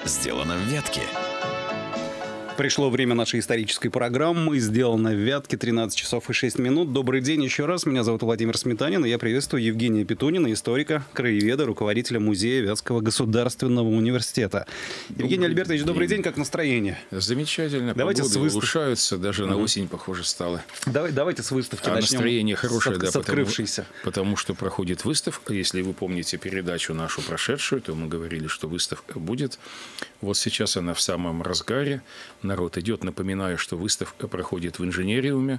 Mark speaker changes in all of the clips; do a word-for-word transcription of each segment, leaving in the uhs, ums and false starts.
Speaker 1: сделано в Вятке.
Speaker 2: Пришло время нашей исторической программы. Сделано в Вятке, тринадцать часов и шесть минут. Добрый день еще раз. Меня зовут Владимир Сметанин, и я приветствую Евгения Петунина, историка, краеведа, руководителя музея Вятского государственного университета. Добрый Евгений Альбертович, день. Добрый день. Как настроение?
Speaker 3: Замечательно.
Speaker 2: Давайте
Speaker 3: Погода
Speaker 2: с выставки.
Speaker 3: улучшаются, даже
Speaker 2: угу.
Speaker 3: на осень, похоже, стало.
Speaker 2: Давай, давайте с выставки
Speaker 3: а
Speaker 2: начнем.
Speaker 3: Настроение хорошее,
Speaker 2: с,
Speaker 3: да,
Speaker 2: с открывшейся.
Speaker 3: Потому, потому что проходит выставка. Если вы помните передачу нашу прошедшую, то мы говорили, что выставка будет. Вот сейчас она в самом разгаре. Народ идет. Напоминаю, что выставка проходит в инженериуме.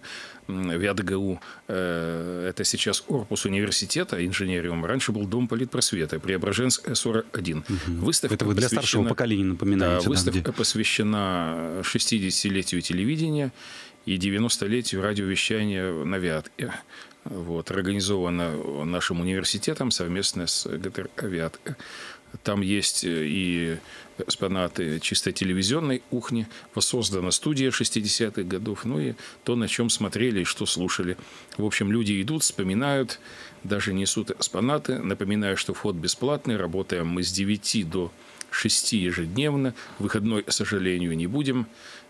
Speaker 3: ВятГУ – это сейчас корпус университета инженериум. Раньше был дом политпросвета, Преображенск сорок один.
Speaker 2: Угу.
Speaker 3: Выставка
Speaker 2: это вы для
Speaker 3: посвящена...
Speaker 2: старшего поколения напоминаете.
Speaker 3: Да, выставка
Speaker 2: да, где...
Speaker 3: посвящена шестидесятилетию телевидения и девяностолетию радиовещания на Вятке. Вот, организована нашим университетом совместно с ГТР «Вятка». Там есть и экспонаты чисто телевизионной кухни, воссоздана студия шестидесятых годов, ну и то, на чем смотрели и что слушали. В общем, люди идут, вспоминают, даже несут экспонаты. Напоминаю, что вход бесплатный, работаем мы с девяти до шести ежедневно. Выходной, к сожалению, не будем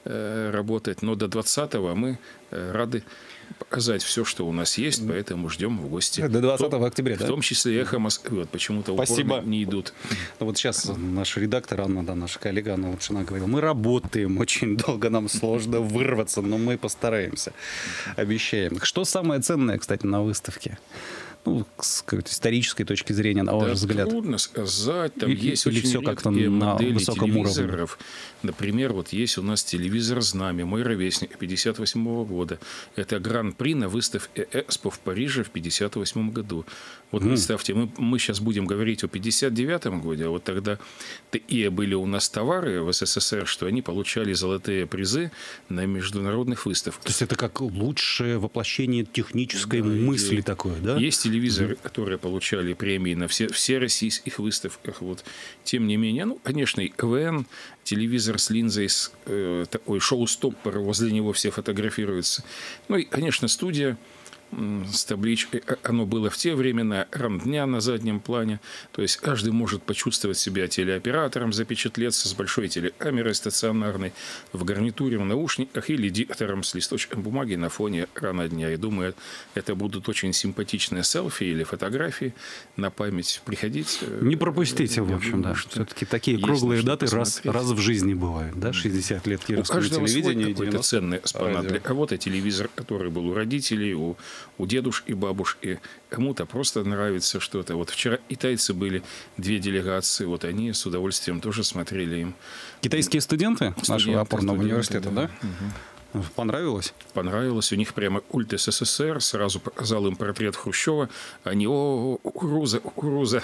Speaker 3: э, работать, но до двадцатого мы э, рады показать все, что у нас есть, поэтому ждем в гости.
Speaker 2: До двадцатого октября,
Speaker 3: в
Speaker 2: да?
Speaker 3: В том числе «Эхо Москвы». Вот почему-то упорно не идут.
Speaker 2: Вот сейчас наш редактор Анна, да, наша коллега Анна Лапшина говорила, мы работаем очень долго, нам сложно вырваться, но мы постараемся, обещаем. Что самое ценное, кстати, на выставке? Ну, с какой-то исторической точки зрения, на ваш
Speaker 3: да,
Speaker 2: взгляд?
Speaker 3: Трудно сказать. Там
Speaker 2: или,
Speaker 3: есть
Speaker 2: или
Speaker 3: очень
Speaker 2: все как-то
Speaker 3: редкие
Speaker 2: на
Speaker 3: модели
Speaker 2: высоком
Speaker 3: телевизоров.
Speaker 2: уровне?
Speaker 3: Например, вот есть у нас телевизор «Знамя», мой ровесник, пятьдесят восьмого года. Это гран-при на выставке «Экспо» в Париже в пятьдесят восьмом году. Вот mm. представьте, мы, мы сейчас будем говорить о пятьдесят девятом году, а вот тогда и были у нас товары в СССР, что они получали золотые призы на международных выставках.
Speaker 2: То есть это как лучшее воплощение технической
Speaker 3: да,
Speaker 2: мысли
Speaker 3: и
Speaker 2: такое, да?
Speaker 3: Есть телевизоры, mm. которые получали премии на все, все российских выставках. Вот. Тем не менее, ну, конечно, и КВН, телевизор с линзой, с, э, такой шоу-стоппер, возле него все фотографируются. Ну и, конечно, студия с табличкой. Оно было в те времена, рамдня на заднем плане. То есть каждый может почувствовать себя телеоператором, запечатлеться с большой телекамерой стационарной в гарнитуре, в наушниках или диктором с листочком бумаги на фоне рана дня. И думаю, это будут очень симпатичные селфи или фотографии на память. Приходить.
Speaker 2: Не пропустите, в общем, думаю, да. Все-таки такие круглые даты раз, раз в жизни бывают. Да? шестьдесят лет кировского телевидения.
Speaker 3: Какой-то ценный экспонат. Для кого-то телевизор, который был у родителей, у у дедушки и бабушки. Кому-то просто нравится что-то. Вот вчера китайцы были, две делегации, вот они с удовольствием тоже смотрели им.
Speaker 2: Китайские студенты, студенты нашего опорного студенты, университета, да? да? Угу. Понравилось?
Speaker 3: Понравилось. У них прямо культ СССР. Сразу показал им портрет Хрущева. Они, о, Кукуруза, Кукуруза.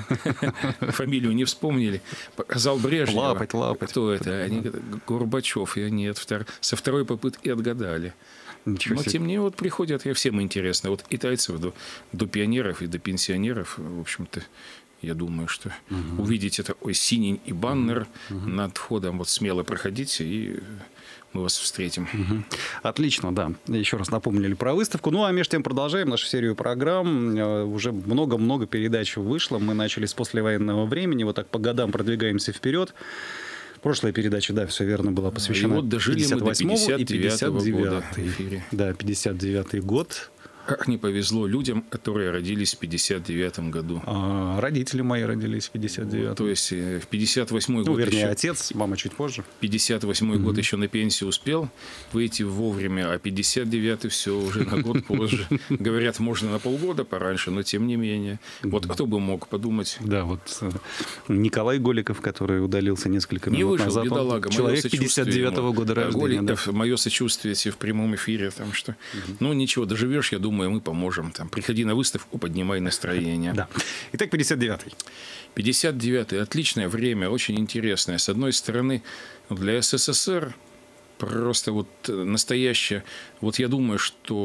Speaker 3: Фамилию не вспомнили. Показал Брежнева.
Speaker 2: Лапать, лапать.
Speaker 3: Кто это? Они говорят, Горбачев. И они со второй попытки отгадали. Но тем не менее, вот приходят, и всем интересно. Вот китайцев до, до пионеров и до пенсионеров, в общем-то, я думаю, что угу. увидите такой синий и баннер угу. над входом, вот смело проходите, и мы вас встретим.
Speaker 2: Угу. Отлично, да. Еще раз напомнили про выставку. Ну, а между тем продолжаем нашу серию программ. Уже много-много передач вышло. Мы начали с послевоенного времени, вот так по годам продвигаемся вперед. Прошлая передача, да, все верно, была посвящена
Speaker 3: и вот дожили
Speaker 2: пятьдесят восьмому
Speaker 3: мы до
Speaker 2: и пятьдесят девятому
Speaker 3: года в эфире.
Speaker 2: Да, пятьдесят девятый год.
Speaker 3: Как не повезло людям, которые родились в пятьдесят девятом году.
Speaker 2: А, родители мои родились в пятьдесят девятом.
Speaker 3: Вот, то есть в пятьдесят восьмой
Speaker 2: ну,
Speaker 3: год
Speaker 2: вернее,
Speaker 3: еще...
Speaker 2: отец, мама чуть позже.
Speaker 3: пятьдесят восьмой mm-hmm. год еще на пенсию успел выйти вовремя, а пятьдесят девятый все уже на год позже. Говорят, можно на полгода пораньше, но тем не менее. Вот кто бы мог подумать.
Speaker 2: Да, вот Николай Голиков, который удалился несколько минут
Speaker 3: не выжил,
Speaker 2: назад.
Speaker 3: Бедолага,
Speaker 2: человек пятьдесят девятого года рождения.
Speaker 3: Голиков,
Speaker 2: да.
Speaker 3: мое сочувствие в прямом эфире. Там, что... Ну, ничего, доживешь, я думаю, мы поможем. Там, приходи на выставку, поднимай настроение.
Speaker 2: Да. Итак, пятьдесят девятый.
Speaker 3: пятьдесят девятый. Отличное время, очень интересное. С одной стороны, для СССР просто вот настоящая... Вот я думаю,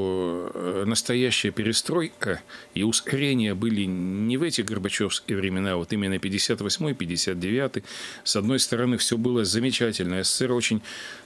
Speaker 3: что настоящая перестройка и ускорение были не в эти горбачевские времена, вот именно пятьдесят восьмой, пятьдесят девятый. С одной стороны, все было замечательно. СССР очень...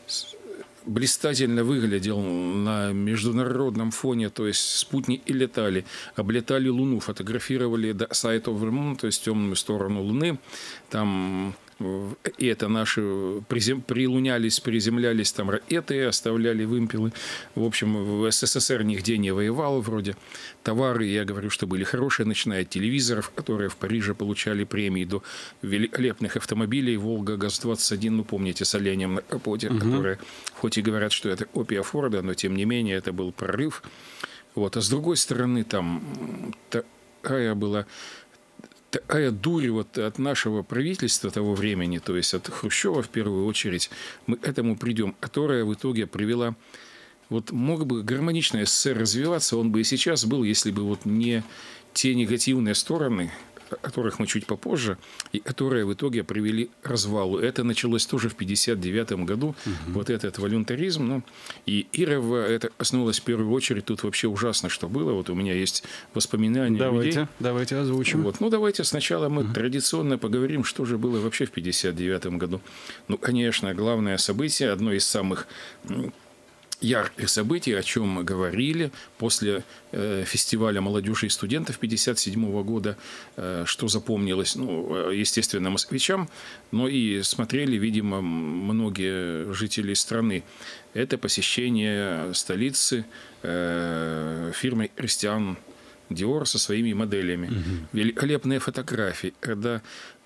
Speaker 3: блистательно выглядел на международном фоне, то есть спутники летали, облетали Луну, фотографировали до Sight of the Moon, то есть темную сторону Луны, там и это наши призем, прилунялись, приземлялись там ракеты, оставляли вымпелы. В общем, в СССР нигде не воевал вроде. Товары, я говорю, что были хорошие, начиная от телевизоров, которые в Париже получали премии, до великолепных автомобилей «Волга», ГАЗ-двадцать один, ну, помните, с оленем на капоте, угу. которые, хоть и говорят, что это копия Форда, но, тем не менее, это был прорыв. Вот. А с другой стороны, там такая была... такая дурь вот от нашего правительства того времени, то есть от Хрущева в первую очередь, мы к этому придем, которая в итоге привела... Вот мог бы гармонично СССР развиваться, он бы и сейчас был, если бы вот не те негативные стороны, о которых мы чуть попозже, и которые в итоге привели к развалу. Это началось тоже в пятьдесят девятом году, угу. вот этот волюнтаризм. Ну, и Ирова, это коснулось в первую очередь. Тут вообще ужасно, что было. Вот у меня есть воспоминания
Speaker 2: давайте,
Speaker 3: людей.
Speaker 2: Давайте озвучим.
Speaker 3: Вот. Ну, давайте сначала мы угу. традиционно поговорим, что же было вообще в пятьдесят девятом году. Ну, конечно, главное событие, одно из самых... ярких событий, о чем мы говорили после э, фестиваля молодежи и студентов пятьдесят седьмого года, э, что запомнилось, ну, естественно, москвичам, но и смотрели, видимо, многие жители страны. Это посещение столицы э, фирмы Кристиан Диор со своими моделями. Угу. Великолепные фотографии, когда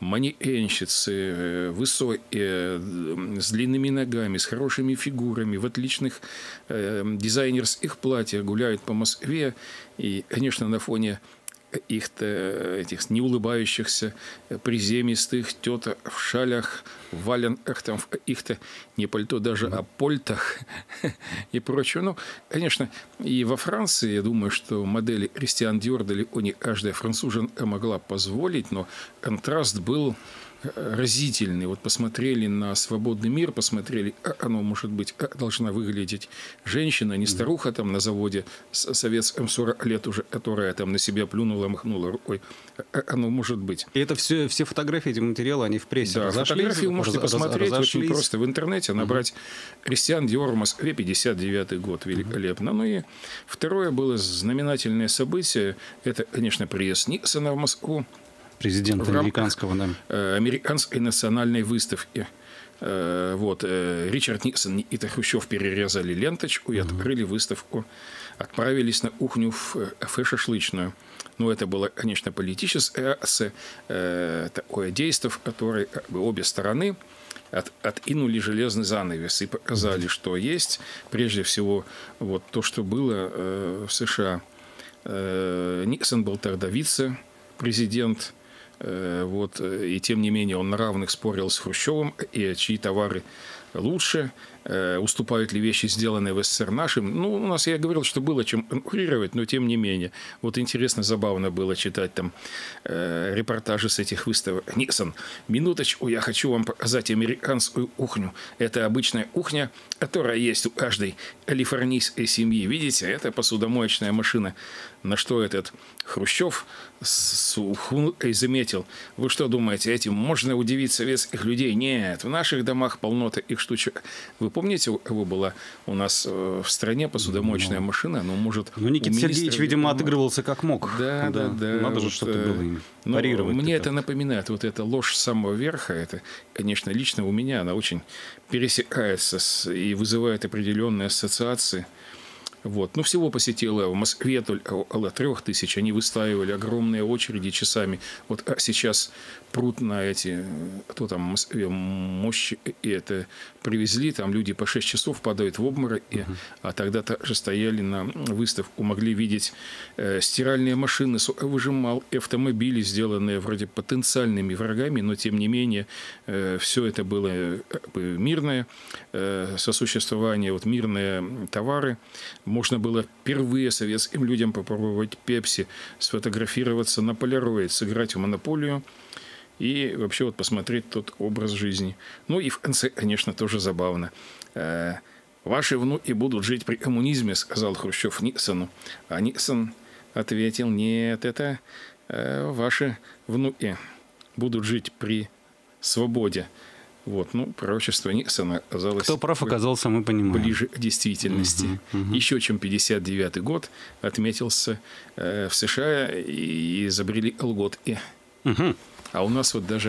Speaker 3: манекенщицы высокие, с длинными ногами, с хорошими фигурами, в отличных э, дизайнерских платьях гуляют по Москве. И, конечно, на фоне их-то, этих неулыбающихся, приземистых теток в шалях, в валенках, там, в их-то не пальто, даже а польтах и прочее. Ну, конечно, и во Франции, я думаю, что модели Кристиан Диор далеко не каждая француженка могла позволить, но контраст был разительный. Вот посмотрели на свободный мир, посмотрели, как оно, может быть, как должна выглядеть женщина, не старуха там на заводе с советским сорок лет уже, которая там на себя плюнула, махнула рукой. Как оно может быть.
Speaker 2: И это все, все фотографии, эти материалы, они в прессе
Speaker 3: да,
Speaker 2: разошлись?
Speaker 3: Фотографии вы можете раз, посмотреть разошлись. Очень просто в интернете, набрать Кристиан Диор в Москве, пятьдесят девятый год, великолепно. Uh-huh. Ну и второе было знаменательное событие, это, конечно, приезд Никсона в Москву.
Speaker 2: Президент американского, да.
Speaker 3: Американской национальной выставки. Вот. Ричард Никсон и Хрущев перерезали ленточку и открыли выставку. Отправились на кухню в кафе шашлычную. Ну, это было, конечно, политическое такое действие, в которое как бы обе стороны от, откинули железный занавес и показали, что есть. Прежде всего, вот то, что было в США. Никсон был тогда вице-президент. Вот, и тем не менее он на равных спорил с Хрущевым, и чьи товары лучше, уступают ли вещи, сделанные в СССР нашим. Ну, у нас, я говорил, что было чем конкурировать, но тем не менее. Вот интересно, забавно было читать там э, репортажи с этих выставок. Никсон, минуточку, я хочу вам показать американскую кухню. Это обычная кухня, которая есть у каждой калифорнийской семьи. Видите, это посудомоечная машина. На что этот Хрущев с ухмылкой заметил: вы что думаете, этим можно удивить советских людей? Нет, в наших домах полно таких штучек. Вы помните, у кого была у нас в стране посудомоечная машина? Ну, может,
Speaker 2: ну, Никита Сергеевич, видимо, отыгрывался как мог.
Speaker 3: Да, да, да.
Speaker 2: Надо
Speaker 3: вот,
Speaker 2: же что-то было им парировать.
Speaker 3: Мне это напоминает, вот эта ложь с самого верха, это, конечно, лично у меня она очень пересекается с, и вызывает определенные ассоциации. Вот. Ну, всего посетило в Москве только около трех тысяч. Они выстаивали огромные очереди часами. Вот сейчас пруд на эти, кто там в Москве, мощи, и это привезли. Там люди по шесть часов падают в обморок. Uh-huh. А тогда также стояли на выставку, могли видеть э, стиральные машины, выжимал автомобили, сделанные вроде потенциальными врагами, но тем не менее э, все это было как бы мирное э, сосуществование, вот мирные товары. Можно было впервые советским людям попробовать пепси, сфотографироваться на полароид, сыграть в монополию и вообще вот посмотреть тот образ жизни. Ну и в конце, конечно, тоже забавно. «Ваши внуки будут жить при коммунизме», — сказал Хрущев Никсону. А Никсон ответил: «Нет, это ваши внуки будут жить при свободе». Вот, ну, пророчество Никсона оказалось...
Speaker 2: Кто прав оказался, мы понимаем.
Speaker 3: Ближе к действительности.
Speaker 2: Угу, угу.
Speaker 3: Еще чем пятьдесят девятый год отметился э, в США и изобрели колготки.
Speaker 2: Угу.
Speaker 3: А у нас вот даже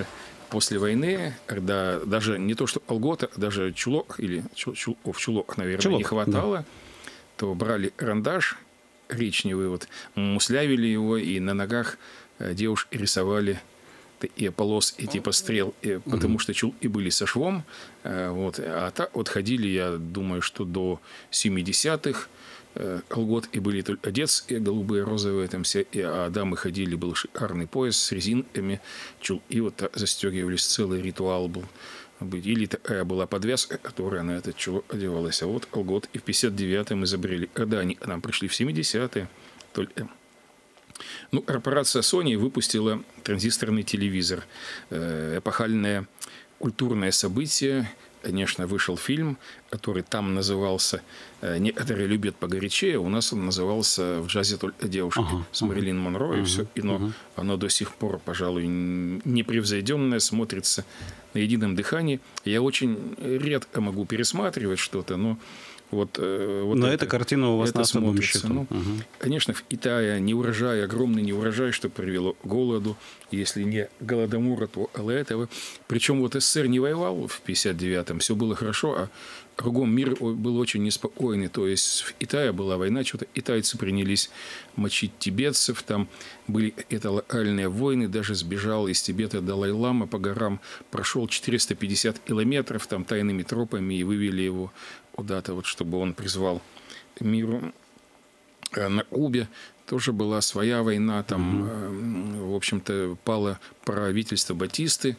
Speaker 3: после войны, когда даже не то что Алгота, даже чулок, или чул, чул, о, в чулок, наверное, чулок, не хватало, да. то брали карандаш коричневый, вот, муслявили его, и на ногах девушки рисовали и полос, и типа стрел, и, потому угу. что чулки были со швом. Вот, а так вот ходили, я думаю, что до семидесятых колгот, и были только детские, голубые, розовые, там все, и, а дамы ходили, был шикарный пояс с резинками, чул, и вот так застегивались, целый ритуал был. Или такая была подвязка, которая на этот чулок одевалась. А вот колгот и в пятьдесят девятом изобрели. Когда они к нам пришли в семидесятые, только... Ну, корпорация Sony выпустила транзисторный телевизор. Эпохальное культурное событие. Конечно, вышел фильм, который там назывался «Некоторые любят погорячее». У нас он назывался «В джазе только девушки» ага, с Мэрилин ага, Монро. Ага, и все. И, но ага. оно до сих пор, пожалуй, непревзойденное, смотрится на едином дыхании. Я очень редко могу пересматривать что-то, но... Вот, вот
Speaker 2: Но
Speaker 3: это,
Speaker 2: эта картина у вас на особом счету.
Speaker 3: Ну, угу. Конечно, в Китае неурожай, огромный неурожай, что привело к голоду. Если не голодомора, то этого. Причем вот СССР не воевал в пятьдесят девятом, все было хорошо, а кругом мир был очень неспокойный. То есть в Китае была война, что-то китайцы принялись мочить тибетцев, там были это локальные войны, даже сбежал из Тибета Далай-лама по горам, прошел четыреста пятьдесят километров там тайными тропами и вывели его куда-то, вот, чтобы он призвал миру. На Кубе тоже была своя война, там, mm-hmm. в общем-то, пало правительство Батисты,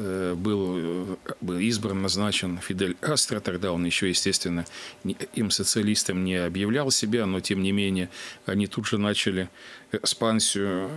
Speaker 3: был, был избран, назначен Фидель Кастро, тогда он еще, естественно, им социалистом не объявлял себя, но, тем не менее, они тут же начали экспансию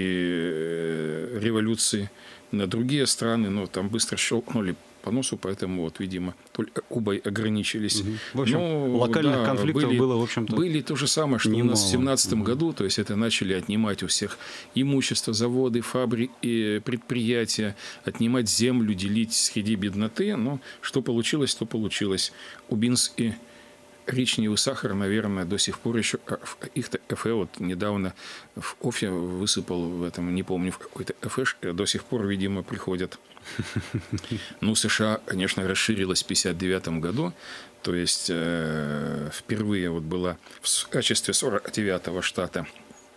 Speaker 3: и революции на другие страны, но там быстро щелкнули по носу, поэтому, вот, видимо, только Кубой ограничились.
Speaker 2: Угу. В общем,
Speaker 3: но,
Speaker 2: локальных
Speaker 3: да,
Speaker 2: конфликтов
Speaker 3: были,
Speaker 2: было, в общем-то,
Speaker 3: были то же самое, что немало. У нас в семнадцатом угу. году, то есть это начали отнимать у всех имущество, заводы, фабрики, предприятия, отнимать землю, делить среди бедноты. Но что получилось, то получилось. Кубинский коричневый сахар, наверное, до сих пор еще их-то кафе, вот недавно в кофе высыпал в этом, не помню, в какой-то кафе, до сих пор, видимо, приходят. Ну, США, конечно, расширилась в пятьдесят девятом году, то есть э, впервые вот была в качестве сорок девятого штата,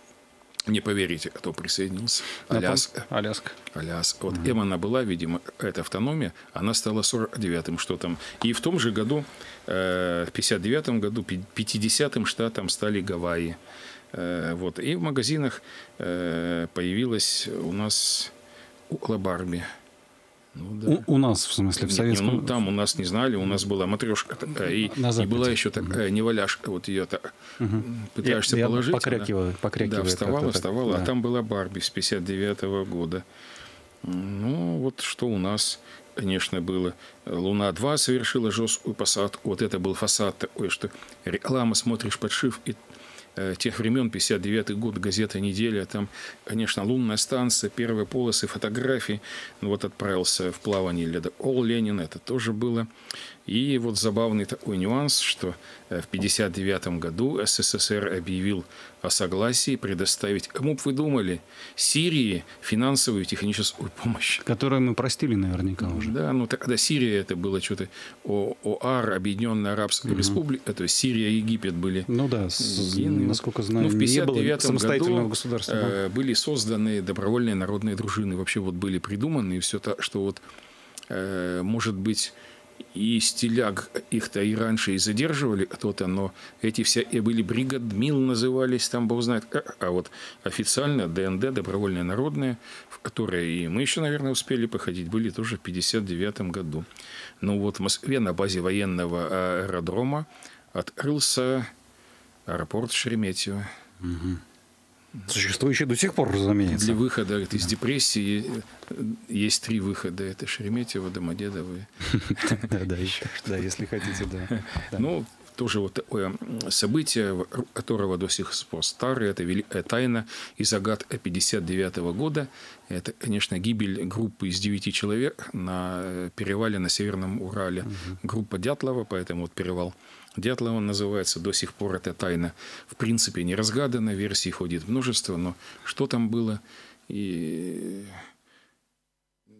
Speaker 3: не поверите, кто присоединился, Аляска.
Speaker 2: Аляска.
Speaker 3: Аляска. Вот mm-hmm. она была, видимо, эта автономия, она стала сорок девятым штатом. И в том же году, э, в пятьдесят девятом году, пятидесятым штатом стали Гавайи. Э, вот. И в магазинах э, появилась у нас кукла Барби. Ну, да.
Speaker 2: у, у нас, в смысле, в советском...
Speaker 3: Не, ну, там у нас не знали, у нас была матрешка такая, и, и была еще такая угу. неваляшка, вот ее так угу. пытаешься я, положить. Я
Speaker 2: покрякиваю, покрякиваю.
Speaker 3: Да, вставала, вставала,
Speaker 2: да.
Speaker 3: А там была Барби с пятьдесят девятого года. Ну, вот что у нас, конечно, было. Луна-два совершила жесткую посадку. Вот это был фасад такой, что реклама, смотришь подшив, и тех времен, пятьдесят девятый год, газета «Неделя», там, конечно, лунная станция, первые полосы, фотографии. Ну, вот отправился в плавание ледокол Ленин, это тоже было. И вот забавный такой нюанс, что в пятьдесят девятом году СССР объявил о согласии предоставить, кому бы вы думали, Сирии финансовую и техническую помощь.
Speaker 2: Которую мы простили наверняка уже.
Speaker 3: Да, ну тогда Сирия, это было что-то ОАР, Объединенная Арабская угу. Республика, то есть Сирия и Египет были.
Speaker 2: Ну да, с, насколько знаю,
Speaker 3: ну, в пятьдесят девятом году
Speaker 2: государства.
Speaker 3: Э, были созданы добровольные народные дружины, вообще вот были придуманы, и все так, что вот, э, может быть, и стиляг их-то и раньше и задерживали кто-то, но эти все и были бригадмил назывались, там бог знает как. А вот официально ДНД, добровольные народные, в которые и мы еще, наверное, успели походить, были тоже в пятьдесят девятом году. Ну вот в Москве на базе военного аэродрома открылся аэропорт Шереметьево.
Speaker 2: Угу. Существующий до сих пор, разумеется.
Speaker 3: Для выхода из да. депрессии есть три выхода. Это Шереметьево, Домодедово.
Speaker 2: Да, еще, да, если хотите, да.
Speaker 3: Ну, тоже вот такое событие, которого до сих пор старое, это великая тайна и загадка пятьдесят девятого года. Это, конечно, гибель группы из девяти человек на перевале на Северном Урале. Группа Дятлова, поэтому вот перевал Дятлова называется, до сих пор эта тайна в принципе не разгадана, версий ходит множество, но что там было, и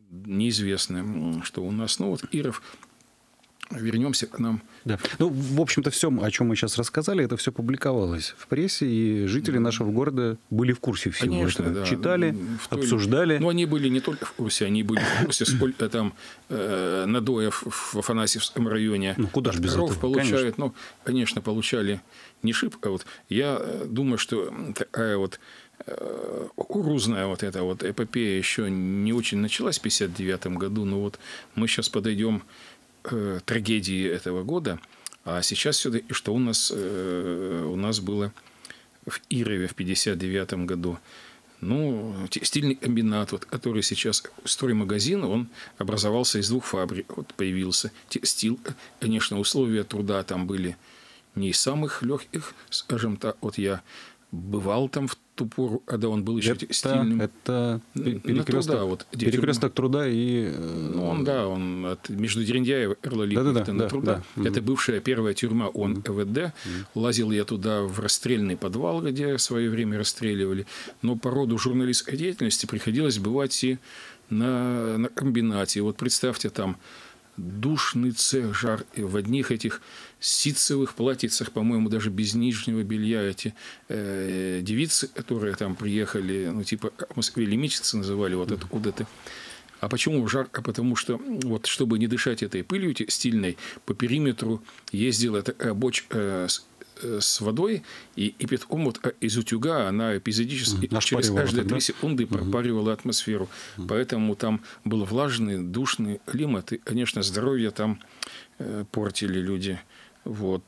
Speaker 3: неизвестно, что у нас. Ну, вот Иров, вернемся к нам.
Speaker 2: Да. Ну, в общем-то, все, о чем мы сейчас рассказали, это все публиковалось в прессе, и жители нашего города были в курсе всего
Speaker 3: Конечно,
Speaker 2: этого.
Speaker 3: да.
Speaker 2: Читали,
Speaker 3: В той...
Speaker 2: обсуждали.
Speaker 3: Но они были не только в курсе, они были в курсе, сколько там э, надоев в Афанасьевском районе.
Speaker 2: Ну, куда же без этого?
Speaker 3: Получают.
Speaker 2: Конечно.
Speaker 3: Ну, конечно, получали не шибко. Вот. Я думаю, что такая вот кукурузная вот эта вот эпопея еще не очень началась в пятьдесят девятом году, но вот мы сейчас подойдем к трагедии этого года, а сейчас все-таки, что у нас, у нас было в Ирове в пятьдесят девятом году. Ну, текстильный комбинат, вот, который сейчас строймагазин, он образовался из двух фабрик. Вот появился текстил. Конечно, условия труда там были не из самых легких, скажем так. Вот я бывал там в ту пору, когда он был еще
Speaker 2: это,
Speaker 3: текстильным.
Speaker 2: Это перекресток труда, вот, перекресток труда и...
Speaker 3: Ну, он, да, он от, между Дерендяева и Эрла-Липкнехта
Speaker 2: да, да,
Speaker 3: труда.
Speaker 2: Да,
Speaker 3: это бывшая первая тюрьма ООН ЭВД. Mm-hmm. Лазил я туда в расстрельный подвал, где в свое время расстреливали. Но по роду журналистской деятельности приходилось бывать и на, на комбинате. Вот представьте, там душный цех, жар. И в одних этих ситцевых платьицах, по-моему, даже без нижнего белья, эти э, девицы, которые там приехали, ну, типа в Москве лимичицы называли, вот откуда-то. А почему жарко? Потому что, вот, чтобы не дышать этой пылью стильной, по периметру ездила такая бочка э, с, э, с водой, и, и питком вот из утюга она эпизодически mm, через каждые три секунды пропаривала атмосферу. Mm. Поэтому там был влажный, душный климат, и, конечно, здоровье там э, портили люди. Вот.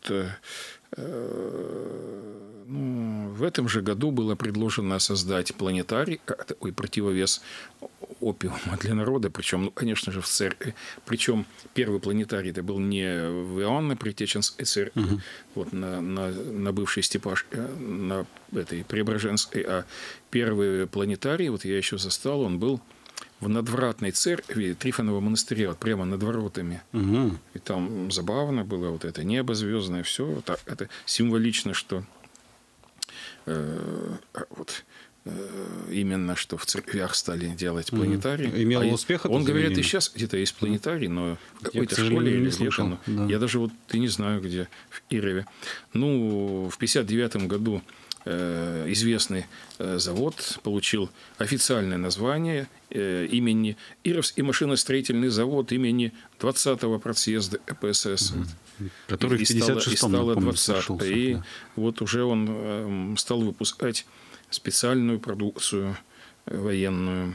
Speaker 3: Ну, в этом же году было предложено создать планетарий, такой противовес опиума для народа, причем, ну, конечно же, в церкви. Причем первый планетарий это был не в Иоанно-Предтеченской церкви, угу. вот, на, на, на бывшей Степашке, на этой Преображенской, а первый планетарий, вот я еще застал, он был в надвратной церкви Трифонова монастыря, вот прямо над воротами. Угу. И там забавно было вот это небо звездное, все. Это, это символично, что э, вот, э, именно что в церквях стали делать планетарий.
Speaker 2: Угу. Имел
Speaker 3: а
Speaker 2: успех это
Speaker 3: Он,
Speaker 2: заведение?
Speaker 3: говорят, и сейчас где-то есть планетарий, но в какой-то
Speaker 2: я,
Speaker 3: школе или
Speaker 2: слышал,
Speaker 3: где-то.
Speaker 2: да.
Speaker 3: Я даже вот и не знаю, где, в Ирове. Ну, в пятьдесят девятом году известный завод получил официальное название имени Ировский машиностроительный завод имени двадцатого партсъезда ЭПСС.
Speaker 2: Угу. Который
Speaker 3: и
Speaker 2: в пятьдесят шестом,
Speaker 3: и стало
Speaker 2: двадцатым.
Speaker 3: И
Speaker 2: да.
Speaker 3: вот уже он стал выпускать специальную продукцию военную.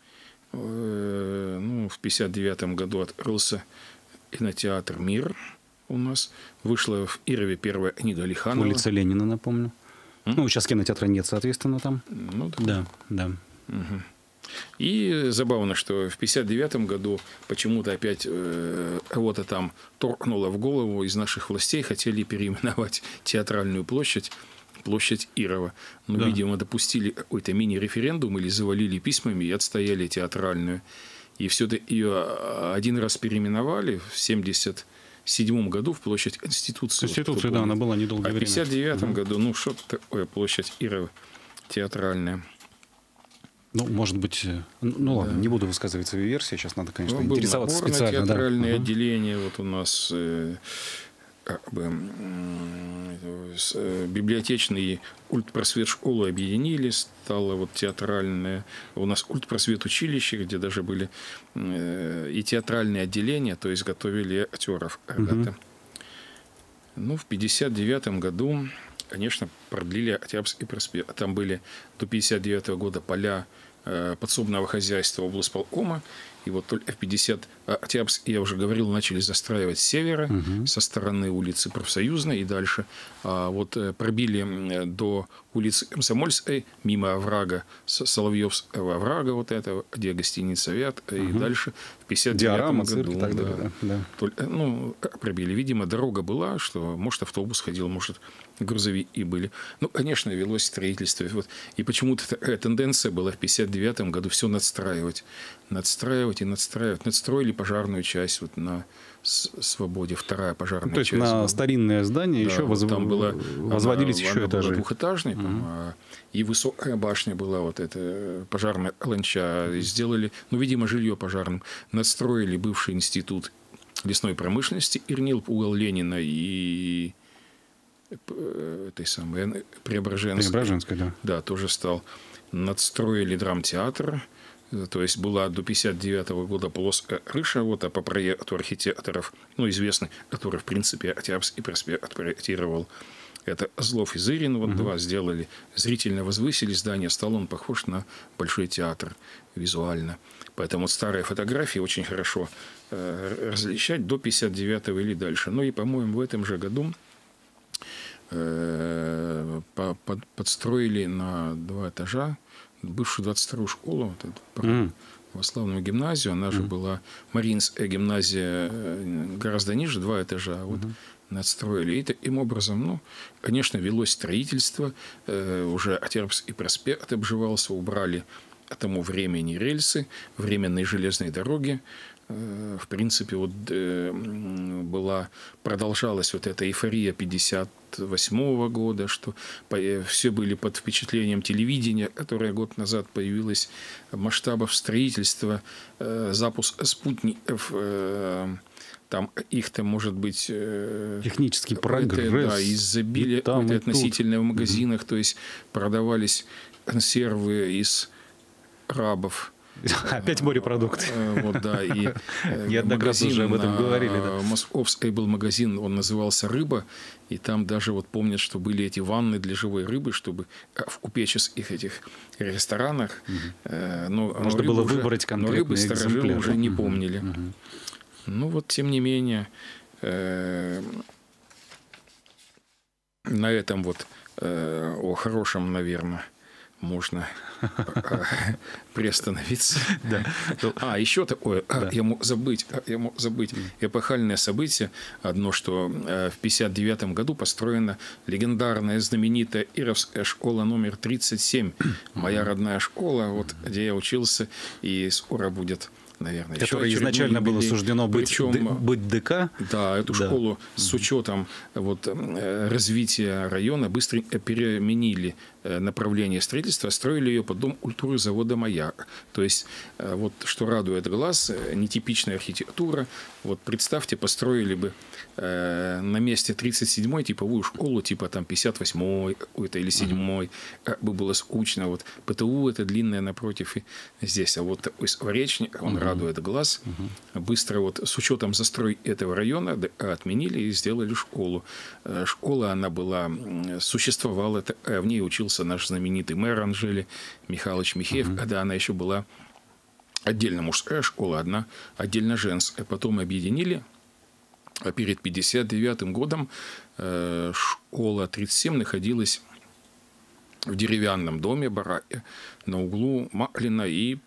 Speaker 3: Ну, в пятьдесят девятом году открылся кинотеатр «Мир» у нас. Вышла в Ирове первая книга Лиханова.
Speaker 2: Улица Ленина, напомню. Ну, сейчас кинотеатра нет, соответственно, там.
Speaker 3: Ну, да.
Speaker 2: Да, да.
Speaker 3: Угу. И забавно, что в пятьдесят девятом году почему-то опять э, кого-то там торкнуло в голову из наших властей, хотели переименовать театральную площадь, площадь Ирова. Но, да. видимо, допустили какой-то мини-референдум или завалили письмами и отстояли театральную. И все-таки ее один раз переименовали в семьдесят В седьмом году в площадь Конституции.
Speaker 2: Конституция, да, она была недолгое время.
Speaker 3: А в пятьдесят девятом угу. году, ну, что такое площадь Ирова театральная?
Speaker 2: Ну, может быть, ну ладно, да. не буду высказывать свои версии, сейчас надо, конечно, ну, интересоваться
Speaker 3: был
Speaker 2: специально.
Speaker 3: Театральное
Speaker 2: да.
Speaker 3: отделение, вот у нас э, как бы, э, библиотечные культпросвет школы объединили, стало вот театральное, у нас культпросвет училище, где даже были э, и театральные отделения, то есть готовили актеров когда-то. Угу. Ну, в пятьдесят девятом году, конечно, продлили Октябрьский проспект. Там были до пятьдесят девятого года поля э, подсобного хозяйства облсполкома. И вот только в пятьдесят Октябрьск, я уже говорил, начали застраивать с севера, угу. со стороны улицы Профсоюзной и дальше. А вот пробили до улицы Комсомольской, мимо оврага, Соловьевского оврага, вот этого, где гостиница «Авиат», угу. и дальше в пятьдесят девятом году.
Speaker 2: Цирк, так,
Speaker 3: да,
Speaker 2: да, да.
Speaker 3: Только, ну, как пробили? Видимо, дорога была, что, может, автобус ходил, может, грузовики были. Ну, конечно, велось строительство. Вот. И почему-то такая тенденция была в пятьдесят девятом году все надстраивать. Надстраивать перестраивать и надстраивать. Надстроили пожарную часть вот на Свободе, вторая пожарная
Speaker 2: То есть
Speaker 3: часть.
Speaker 2: на
Speaker 3: была.
Speaker 2: старинное здание да, еще воз...
Speaker 3: там была,
Speaker 2: возводились
Speaker 3: она,
Speaker 2: еще
Speaker 3: она
Speaker 2: этажи.
Speaker 3: Была двухэтажной, угу. там, а, и высокая башня была, вот эта пожарная ланча. Угу. Сделали, ну, видимо, жилье пожарным. Надстроили бывший институт лесной промышленности Ирнил, угол Ленина и этой самой Преображенской.
Speaker 2: Преображенской, да.
Speaker 3: Да, тоже стал. Надстроили драмтеатр. То есть была до пятьдесят девятого года плоская крыша, вот, а по проекту архитекторов, ну, известный, который, в принципе, Октябрьский проспект отпроектировал, это Злов и Зырин, вот, угу. два сделали. Зрительно возвысили здание, стал он похож на Большой театр визуально. Поэтому вот старые фотографии очень хорошо э, различать до пятьдесят девятого или дальше. Ну, и, по-моему, в этом же году э, по, под, подстроили на два этажа бывшую двадцать вторую школу, вот эту, mm. православную гимназию. Она mm. же была Мариинская гимназия гораздо ниже, два этажа. Вот mm-hmm. надстроили. И таким образом, ну, конечно, велось строительство. Э, уже Октябрьский проспект обживался, убрали к тому времени рельсы, временные железные дороги. Э, в принципе, вот э, была, продолжалась вот эта эйфория пятьдесят восьмого года, что все были под впечатлением телевидения, которое год назад появилось, масштабов строительства, э, запуск спутников, э, там их-то может быть... Э,
Speaker 2: технический прогресс.
Speaker 3: Это, да, изобилие вот, относительно в магазинах, mm-hmm. то есть продавались консервы из крабов.
Speaker 2: Опять морепродукты.
Speaker 3: Вот, да, и
Speaker 2: неоднократно уже об этом говорили. Да.
Speaker 3: Московский был магазин, он назывался «Рыба», и там даже вот помнят, что были эти ванны для живой рыбы, чтобы в купеческих этих ресторанах...
Speaker 2: Угу.
Speaker 3: Но,
Speaker 2: можно было
Speaker 3: уже,
Speaker 2: выбрать конкретный
Speaker 3: но рыбы старожилы уже не
Speaker 2: угу.
Speaker 3: помнили.
Speaker 2: Угу.
Speaker 3: Ну вот, тем не менее, э, на этом вот э, о хорошем, наверное, можно приостановиться.
Speaker 2: Да.
Speaker 3: А, еще такое,
Speaker 2: да.
Speaker 3: я мог забыть, я мог забыть эпохальное событие, одно, что в пятьдесят девятом году построена легендарная, знаменитая Ировская школа номер тридцать семь. Моя родная школа, вот, где я учился, и скоро будет... Наверное,
Speaker 2: которое изначально было суждено быть, Причем, д, быть ДК.
Speaker 3: Да, эту да. школу с учетом вот, развития района быстро переменили направление строительства, строили ее под дом культуры завода «Маяк». То есть, вот, что радует глаз, нетипичная архитектура. Вот представьте, построили бы э, на месте тридцать седьмой типовую школу, типа там пятьдесят восьмой какой-то или седьмой, как бы было скучно. Вот ПТУ это длинное напротив и здесь. А вот такой скворечник, он uh-huh. радует глаз. Uh-huh. Быстро вот с учетом застройки этого района отменили и сделали школу. Школа, она была, существовала, в ней учился наш знаменитый мэр Анжели Михайлович Михеев, uh-huh. когда она еще была отдельно мужская школа, одна отдельно женская. Потом объединили. А перед пятьдесят девятым годом э, школа тридцать семь находилась в деревянном доме, бараке, на углу Маклина и,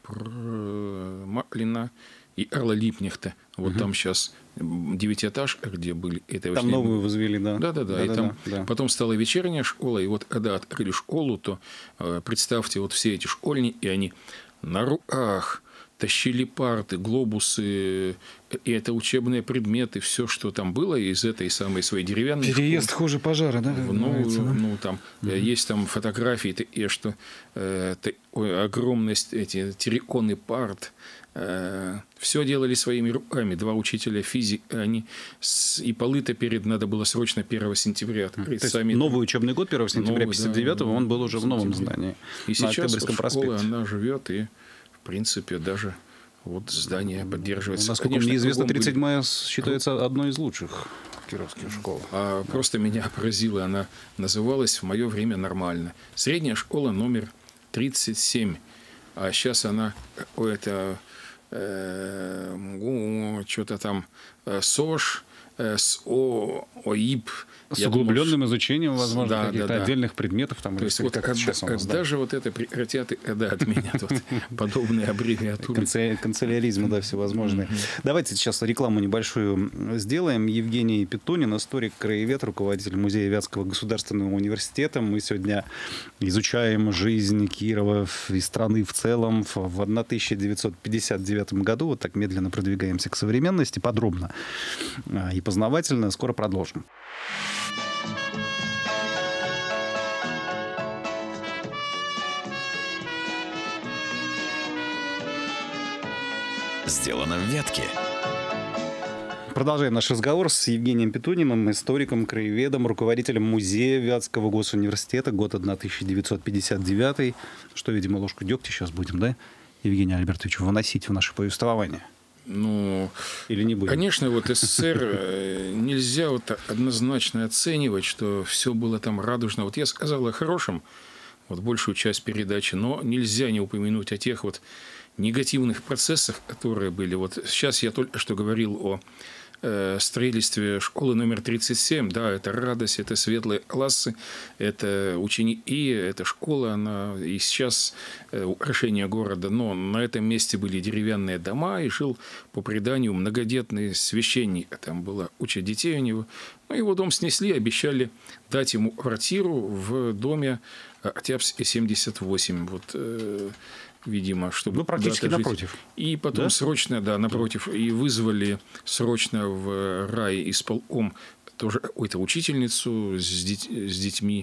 Speaker 3: Маклина и Эрла Липнихта. Вот угу. там сейчас девятиэтажка, где были... Это
Speaker 2: там новую возвели, да.
Speaker 3: Да-да-да.
Speaker 2: да,
Speaker 3: и
Speaker 2: да,
Speaker 3: там
Speaker 2: да.
Speaker 3: Потом стала вечерняя школа, и вот когда открыли школу, то э, представьте, вот все эти школьники, и они на руках тащили парты, глобусы, и это учебные предметы, все, что там было из этой самой своей деревянной
Speaker 2: Переезд
Speaker 3: школы.
Speaker 2: Хуже пожара, да?
Speaker 3: Ну, да? ну там угу. есть там фотографии, и что э, ой, огромность, эти терриконы парт, э, все делали своими руками. Два учителя физики, они с, и полы-то перед надо было срочно первого сентября открыть.
Speaker 2: То
Speaker 3: сами
Speaker 2: есть новый учебный год первого сентября
Speaker 3: новый,
Speaker 2: пятьдесят девятого, да, он был уже в новом здании.
Speaker 3: И сейчас школа, она живет и в принципе, даже вот здание поддерживается.
Speaker 2: Насколько
Speaker 3: Конечно,
Speaker 2: мне известно, тридцать седьмая
Speaker 3: были...
Speaker 2: считается одной из лучших кировских школ.
Speaker 3: А да. Просто меня поразило. Она называлась в мое время нормально. Средняя школа номер тридцать семь. А сейчас она... Это... Э, что-то там... СОЖ, СО, ОИП
Speaker 2: С углубленным думал, изучением, возможно,
Speaker 3: да,
Speaker 2: каких-то
Speaker 3: да, да.
Speaker 2: отдельных предметов. Там,
Speaker 3: То есть вот
Speaker 2: как
Speaker 3: от,
Speaker 2: сейчас у нас,
Speaker 3: даже
Speaker 2: да?
Speaker 3: вот это прекратят да, от меня тут подобные аббревиатуры.
Speaker 2: Канцеляризмы, да, всевозможные. Давайте сейчас рекламу небольшую сделаем. Евгений Петунин, историк, краевед, руководитель Музея Вятского государственного университета. Мы сегодня изучаем жизнь Кирова и страны в целом в тысяча девятьсот пятьдесят девятом году. Вот так медленно продвигаемся к современности, подробно и познавательно. Скоро продолжим.
Speaker 1: Сделано в Вятке.
Speaker 2: Продолжаем наш разговор с Евгением Петуниным, историком, краеведом, руководителем Музея Вятского госуниверситета. Год тысяча девятьсот пятьдесят девятый. Что, видимо, ложку дегтя сейчас будем, да, Евгений Альбертович, выносить в наше повествование?
Speaker 3: Ну,
Speaker 2: или не будем?
Speaker 3: Конечно, вот СССР нельзя вот однозначно оценивать, что все было там радужно. Вот я сказал о хорошем, вот большую часть передачи, но нельзя не упомянуть о тех вот негативных процессах, которые были. Вот сейчас я только что говорил о э, строительстве школы номер тридцать семь. Да, это радость, это светлые классы, это ученики, это школа, она и сейчас э, украшение города. Но на этом месте были деревянные дома, и жил по преданию многодетный священник. Там было куча детей у него. Ну, его дом снесли, обещали дать ему квартиру в доме Октябрьской семьдесят восемь. Вот, э, видимо, чтобы...
Speaker 2: Ну, практически напротив.
Speaker 3: И потом да? срочно, да, напротив, и вызвали срочно в рай исполком тоже какую-то учительницу с, деть, с детьми,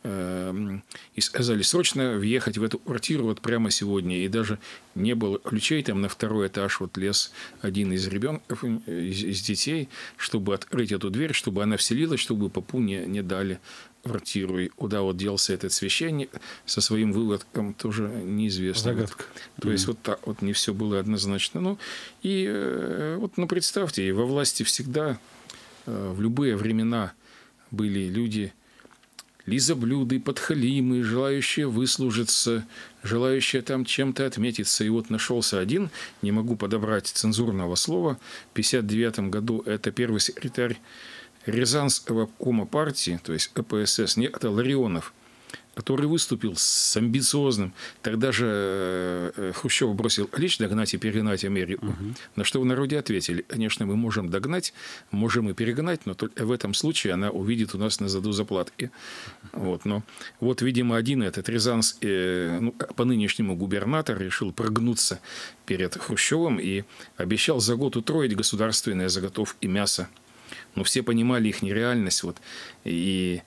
Speaker 3: э, и сказали срочно въехать в эту квартиру вот прямо сегодня. И даже не было ключей, там на второй этаж вот лез один из ребенков, из, из детей, чтобы открыть эту дверь, чтобы она вселилась, чтобы папу не, не дали квартиру. И куда вот делся этот священник со своим выводком, тоже неизвестно.
Speaker 2: Загадка.
Speaker 3: Вот. То mm-hmm. есть вот так вот не все было однозначно. Ну, и э, вот, ну, представьте, во власти всегда э, в любые времена были люди лизоблюды, подхалимы, желающие выслужиться, желающие там чем-то отметиться. И вот нашелся один, не могу подобрать цензурного слова, в пятьдесят девятом году это первый секретарь Рязанского обкома партии, то есть КПСС, некто Ларионов, который выступил с амбициозным. Тогда же Хрущев бросил клич догнать и перегнать Америку. Угу. На что в народе ответили: конечно, мы можем догнать, можем и перегнать, но только в этом случае она увидит у нас на заду заплатки. Вот, но вот, видимо, один этот рязанский, ну, по нынешнему губернатор решил прогнуться перед Хрущевым и обещал за год утроить государственные заготовки мяса. Но все понимали их нереальность. Вот, и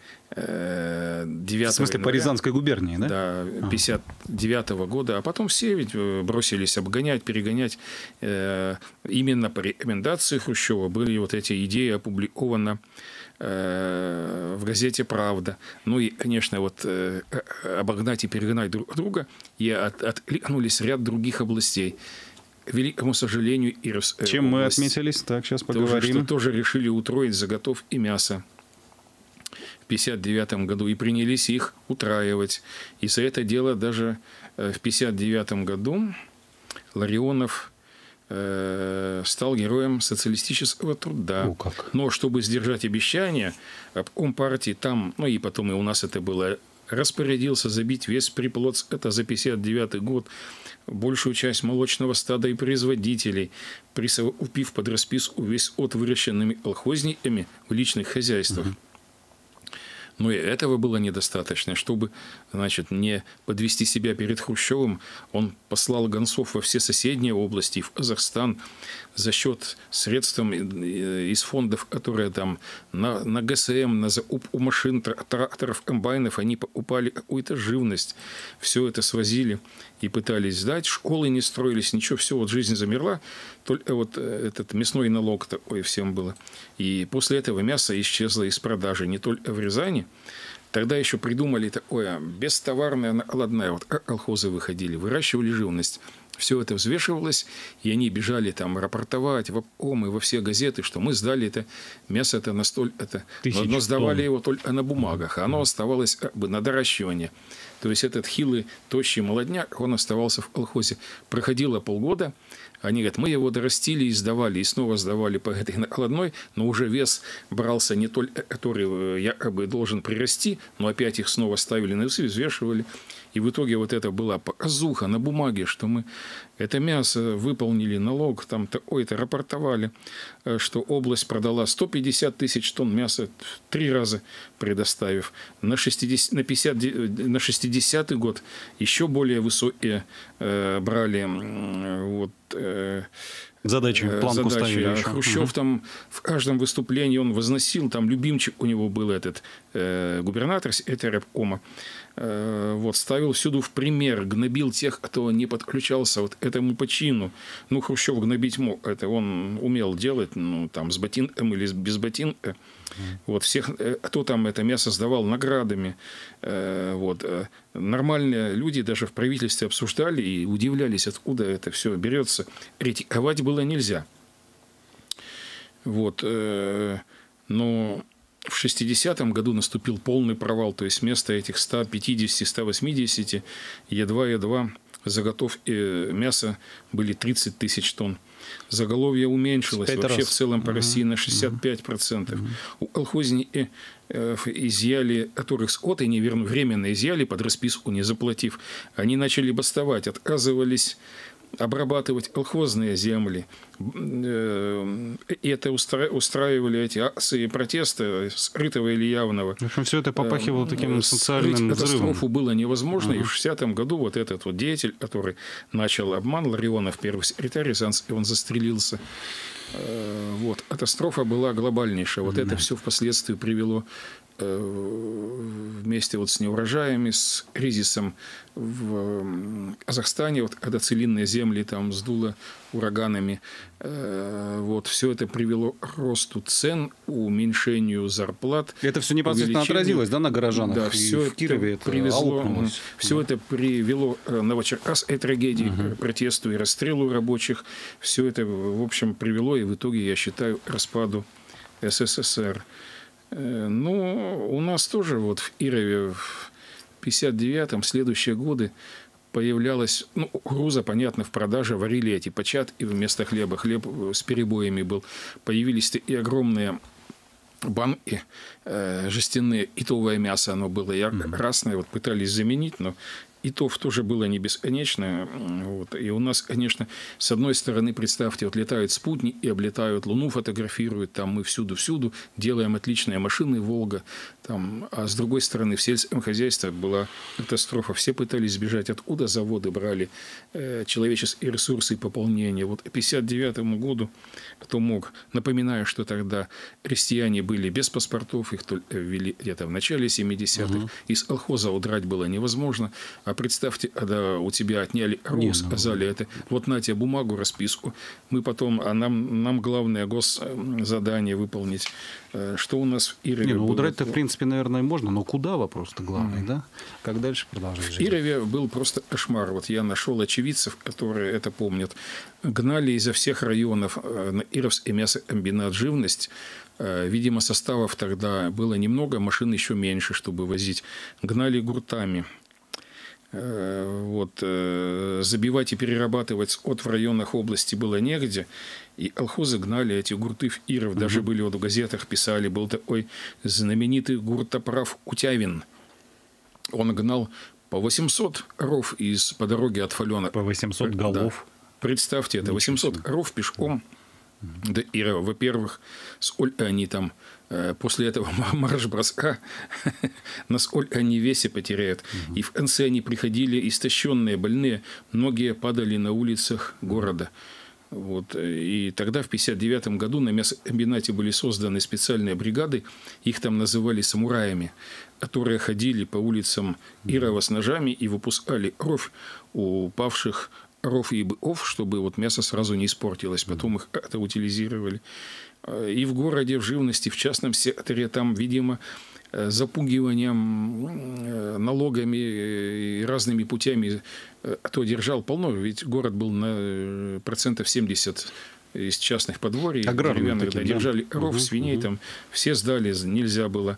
Speaker 3: э, девятого
Speaker 2: В смысле, января, по Рязанской губернии, да?
Speaker 3: Да, пятьдесят девятого года. А потом все ведь бросились обгонять, перегонять. Э, именно по рекомендации Хрущева были вот эти идеи опубликованы э, в газете «Правда». Ну и, конечно, вот э, обогнать и перегонать друг друга. И от, откликнулись ряд других областей. К великому сожалению, и
Speaker 2: чем мы отметились, так, сейчас поговорим.
Speaker 3: Тоже, что тоже решили утроить заготовки мяса в пятьдесят девятом году и принялись их утраивать. И за это дело даже в пятьдесят девятом году Ларионов э, стал героем социалистического труда.
Speaker 2: О, как.
Speaker 3: Но чтобы сдержать обещания, обком партии там, ну и потом и у нас это было, распорядился забить весь приплод, это за пятьдесят девятый год, большую часть молочного стада и производителей, присовокупив под расписку весь от выращенными колхозниками в личных хозяйствах. Угу. Но и этого было недостаточно. Чтобы, значит, не подвести себя перед Хрущевым, он послал гонцов во все соседние области, в Казахстан, за счет средств из фондов, которые там на, на ГСМ, на закупку машин, тракторов, комбайнов, они покупали какую-то живность. Все это свозили и пытались сдать. Школы не строились, ничего, все, вот жизнь замерла. Только вот этот мясной налог такой всем было. И после этого мясо исчезло из продажи не только в Рязани. Тогда еще придумали такое бестоварное накладное. Вот колхозы выходили, выращивали живность. Все это взвешивалось, и они бежали там рапортовать в обком и во все газеты, что мы сдали это мясо, это на столь, это, но, но сдавали тонн. Его только на бумагах, а оно оставалось как бы на доращивание. То есть этот хилый, тощий молодняк, он оставался в колхозе. Проходило полгода, они говорят, мы его дорастили и сдавали, и снова сдавали по этой накладной, но уже вес брался не только, который якобы должен прирасти, но опять их снова ставили на весы, взвешивали. И в итоге вот это была показуха на бумаге, что мы это мясо выполнили налог, там такой-то рапортовали, что область продала сто пятьдесят тысяч тонн мяса три раза предоставив. На, шестьдесят, на, пятьдесят, на шестидесятый год еще более высокие э, брали вот, э,
Speaker 2: задачи, планку
Speaker 3: задачи.
Speaker 2: ставили.
Speaker 3: А Хрущев угу. там в каждом выступлении он возносил, там любимчик у него был этот э, губернатор, это райкома, э, вот, ставил всюду в пример, гнобил тех, кто не подключался вот этому почину. Ну, Хрущев гнобить мог, это он умел делать, ну, там, с ботинком или без ботинка. Вот, всех, кто там это мясо сдавал наградами. Вот. Нормальные люди даже в правительстве обсуждали и удивлялись, откуда это все берется. Критиковать было нельзя. Вот. Но в шестидесятом году наступил полный провал. То есть вместо этих ста пятидесяти - ста восьмидесяти едва-едва заготовки мяса были тридцать тысяч тонн. Заголовье уменьшилось вообще раз. В целом по России на шестьдесят пять процентов. Uh-huh. У колхозники э, изъяли, которых скот и неверно временно изъяли под расписку, не заплатив, они начали бастовать, отказывались обрабатывать колхозные земли. И это устраивали эти акции протеста, скрытого или явного.
Speaker 2: В общем, все это попахивало таким социальным взрывом.
Speaker 3: Катастрофу было невозможно. Uh-huh. И в шестидесятом году вот этот вот деятель, который начал обман, Ларионов, первый секретарь Рязанский, он застрелился. Вот. Катастрофа была глобальнейшая. Вот uh-huh. это все впоследствии привело вместе вот с неурожаями, с кризисом в Казахстане, вот когда целинные земли там сдуло ураганами, вот все это привело к росту цен, уменьшению зарплат.
Speaker 2: Это все непосредственно отразилось, да, на горожанах?
Speaker 3: Да, все
Speaker 2: в Кирове это
Speaker 3: привезло, все да. это привело к новочеркасской трагедии, угу. протесту и расстрелу рабочих. Все это, в общем, привело и в итоге, я считаю, к распаду СССР. Ну, у нас тоже вот в Кирове в пятьдесят девятом, следующие годы появлялась, ну, кукуруза, понятно, в продаже, варили эти початки вместо хлеба, хлеб с перебоями был. Появились и огромные банки э, жестяные, итовое мясо, оно было ярко-красное, вот пытались заменить, но итов тоже было не бесконечно. Вот. И у нас, конечно, с одной стороны, представьте, вот летают спутники и облетают Луну, фотографируют, там мы всюду-всюду, делаем отличные машины, Волга. Там, а с другой стороны, в сельском хозяйстве была катастрофа. Все пытались сбежать откуда, заводы брали э, человеческие ресурсы и пополнение. Вот к пятьдесят девятому году, кто мог, напоминаю, что тогда крестьяне были без паспортов, их только ввели где-то в начале семидесятых, угу. из колхоза удрать было невозможно. А представьте, когда у тебя отняли корову, сказали, это вот на тебе бумагу, расписку, мы потом, а нам, нам главное госзадание выполнить. Что у нас в Ирове
Speaker 2: Не, ну,
Speaker 3: было?
Speaker 2: удрать-то, в принципе, наверное, можно, но куда вопрос-то главный, mm. да? Как дальше продолжать жизнь?
Speaker 3: В Ирове был просто кошмар. Вот я нашел очевидцев, которые это помнят. Гнали изо всех районов на Ировский мясокомбинат «Живность». Видимо, составов тогда было немного, машин еще меньше, чтобы возить. Гнали гуртами. Вот, забивать и перерабатывать скот в районах области было негде. И колхозы гнали эти гурты в Иров. Даже угу. были вот в газетах писали. Был такой знаменитый гуртоправ Кутявин. Он гнал по восемьсот коров из, по дороге от Фалена.
Speaker 2: По восемьсот голов.
Speaker 3: Да. Представьте, это восемьсот коров пешком угу. до Ирова. Во-первых, сколько они там... После этого марш-броска, насколько они в весе потеряют. Угу. И в конце они приходили истощенные, больные. Многие падали на улицах города. Вот. И тогда, в пятьдесят девятом году, на мясокомбинате были созданы специальные бригады. Их там называли самураями, которые ходили по улицам Ирова с ножами и выпускали кровь у павших коров и быков, чтобы вот мясо сразу не испортилось. Потом их это утилизировали. И в городе, в Живности, в частном секторе, там, видимо, запугиванием, налогами и разными путями, то держал полно. Ведь город был на процентов семьдесят из частных подворий, деревянных, таким, да, держали коров, угу, свиней, угу. Там все сдали, нельзя было.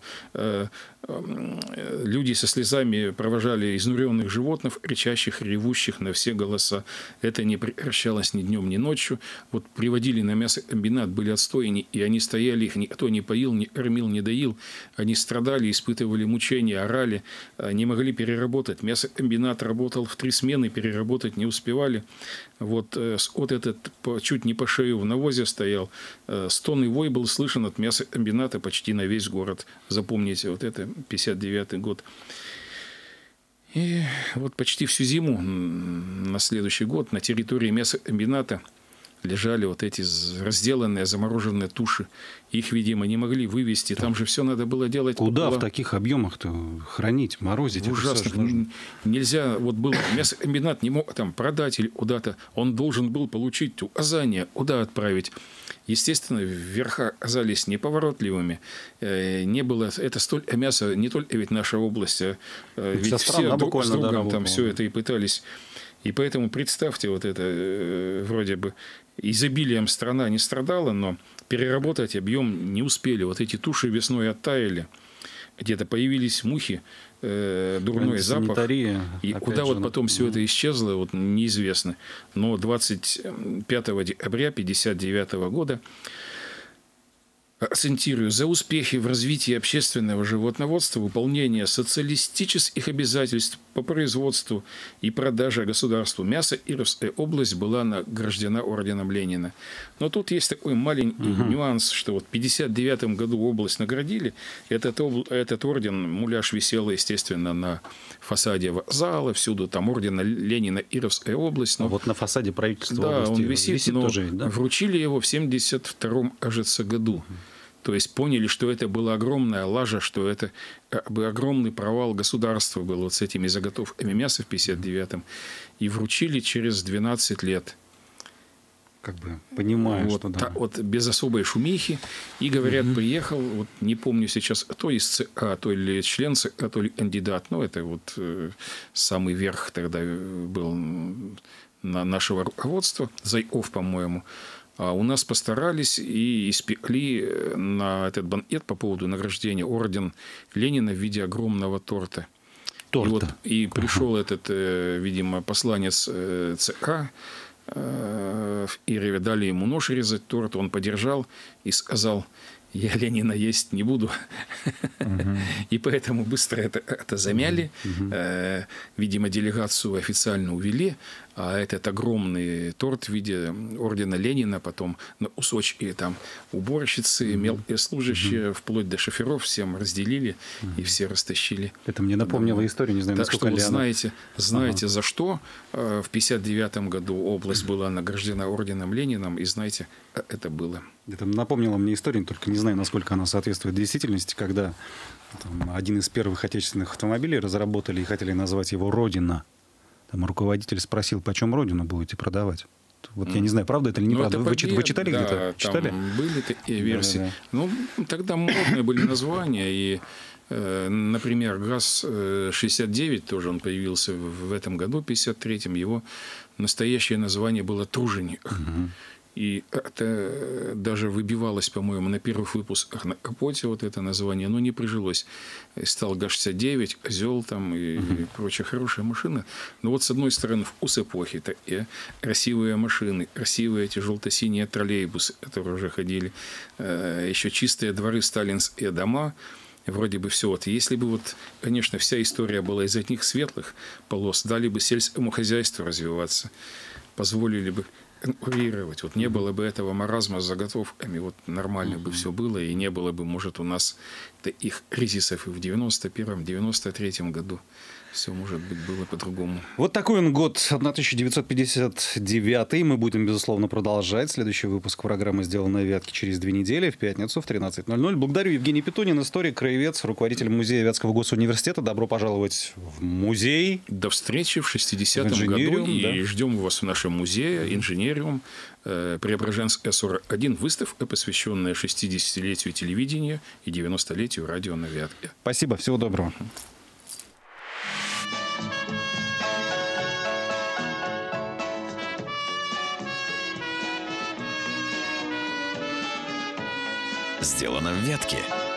Speaker 3: Люди со слезами провожали изнуренных животных, кричащих, ревущих на все голоса. Это не прекращалось ни днем, ни ночью. Вот приводили на мясокомбинат, были отстойни, и они стояли, их никто не поил, не кормил, не доил. Они страдали, испытывали мучения, орали, не могли переработать. Мясокомбинат работал в три смены, переработать не успевали. Вот скот этот чуть не по шею в навозе стоял. Стон и вой был слышен от мясокомбината почти на весь город. Запомните, вот это пятьдесят девятый год. И вот почти всю зиму на следующий год на территории мясокомбината лежали вот эти разделанные, замороженные туши. Их, видимо, не могли вывезти. Там же все надо было делать.
Speaker 2: Куда в таких объемах-то хранить, морозить?
Speaker 3: Ужасно. Нельзя. Вот был мясокомбинат, не мог там продать или куда-то. Он должен был получить указание, куда отправить. Естественно, верха оказались неповоротливыми. Не было... Это столь мясо не только ведь наша область, а ведь вся все страна, друг с другом там все это и пытались. И поэтому представьте, вот это вроде бы изобилием страна не страдала, но переработать объем не успели. Вот эти туши весной оттаяли. Где-то появились мухи, э, дурной запах. И куда вот потом все это исчезло, вот неизвестно. Но двадцать пятого декабря тысяча девятьсот пятьдесят девятого года акцентирую за успехи в развитии общественного животноводства, выполнение социалистических обязательств по производству и продаже государству мяса, Кировская область была награждена орденом Ленина. Но тут есть такой маленький угу. нюанс, что вот в пятьдесят девятом году область наградили. Этот, этот орден, муляж висел, естественно, на фасаде вокзала, всюду там орден Ленина, Кировская область. Но,
Speaker 2: а вот на фасаде правительства
Speaker 3: да,
Speaker 2: области
Speaker 3: он висит,
Speaker 2: висит
Speaker 3: но
Speaker 2: тоже, да?
Speaker 3: Вручили его в семьдесят втором, кажется, году. То есть поняли, что это была огромная лажа, что это огромный провал государства был вот с этими заготовками мяса в пятьдесят девятом. И вручили через двенадцать лет.
Speaker 2: Как бы понимаю,
Speaker 3: вот,
Speaker 2: что да.
Speaker 3: та, вот без особой шумихи. И, говорят, угу. приехал, вот не помню сейчас, то из ЦК, то ли член ЦК, то ли кандидат. Ну, это вот э, самый верх тогда был на нашего руководства. Зайков, по-моему. А у нас постарались и испекли на этот банкет по поводу награждения орден Ленина в виде огромного торта. Торта. И, вот, и пришел ага. этот, видимо, посланец ЦК в Кирове, дали ему нож резать торт, он подержал и сказал: я Ленина есть не буду. Uh-huh. И поэтому быстро это, это замяли. Uh-huh. Э, видимо, делегацию официально увели. А этот огромный торт в виде ордена Ленина потом на кусочки там уборщицы, uh-huh. мелкие служащие, uh-huh. вплоть до шоферов всем разделили uh-huh. и все растащили.
Speaker 2: Это мне напомнило да. историю, не знаю,
Speaker 3: так
Speaker 2: насколько
Speaker 3: что,
Speaker 2: ли
Speaker 3: вот,
Speaker 2: она...
Speaker 3: знаете, знаете uh-huh. за что э, в пятьдесят девятом году область uh-huh. была награждена орденом Лениным, и знаете, это было.
Speaker 2: Это напомнило мне историю, только не знаю, насколько она соответствует действительности, когда там, один из первых отечественных автомобилей разработали и хотели назвать его «Родина». Там руководитель спросил, почем «Родину» будете продавать. Вот mm. я не знаю, правда это или неправда. Вы, побед... вы читали да, где-то? Читали?
Speaker 3: Были такие версии. Да, да, да. Ну, тогда модные были названия. И, э, например, ГАЗ-шестьдесят девять, тоже он появился в этом году, в пятьдесят третьем. Его настоящее название было «Труженик». Mm-hmm. И это даже выбивалось, по-моему, на первых выпусках на капоте вот это название, но не прижилось. Стал ГАЗ-шестьдесят девять, «Козел» там и, угу. и прочая хорошая машина. Но вот с одной стороны вкус эпохи, такие красивые машины, красивые эти желто-синие троллейбусы, которые уже ходили, еще чистые дворы, сталинские дома. Вроде бы все. Вот если бы, вот, конечно, вся история была из одних светлых полос, дали бы сельскому хозяйству развиваться, позволили бы конкурировать. Вот не было бы этого маразма с заготовками, вот нормально mm-hmm. бы все было, и не было бы, может, у нас их кризисов и в девяносто первом, девяносто третьем году. Все, может быть, было по-другому.
Speaker 2: Вот такой он год, тысяча девятьсот пятьдесят девятый. Мы будем, безусловно, продолжать. Следующий выпуск программы «Сделано на Вятке» через две недели, в пятницу в тринадцать ноль ноль. Благодарю Евгений Петунин, историк, краевед, руководитель музея Вятского госуниверситета. Добро пожаловать в музей.
Speaker 3: До встречи в шестидесятом году. И да. ждем вас в нашем музее, инженериум. Преображенская, сорок один, выставка, посвященная шестидесятилетию телевидения и девяностолетию радио на Вятке.
Speaker 2: Спасибо, всего доброго.
Speaker 1: Сделано в Вятке.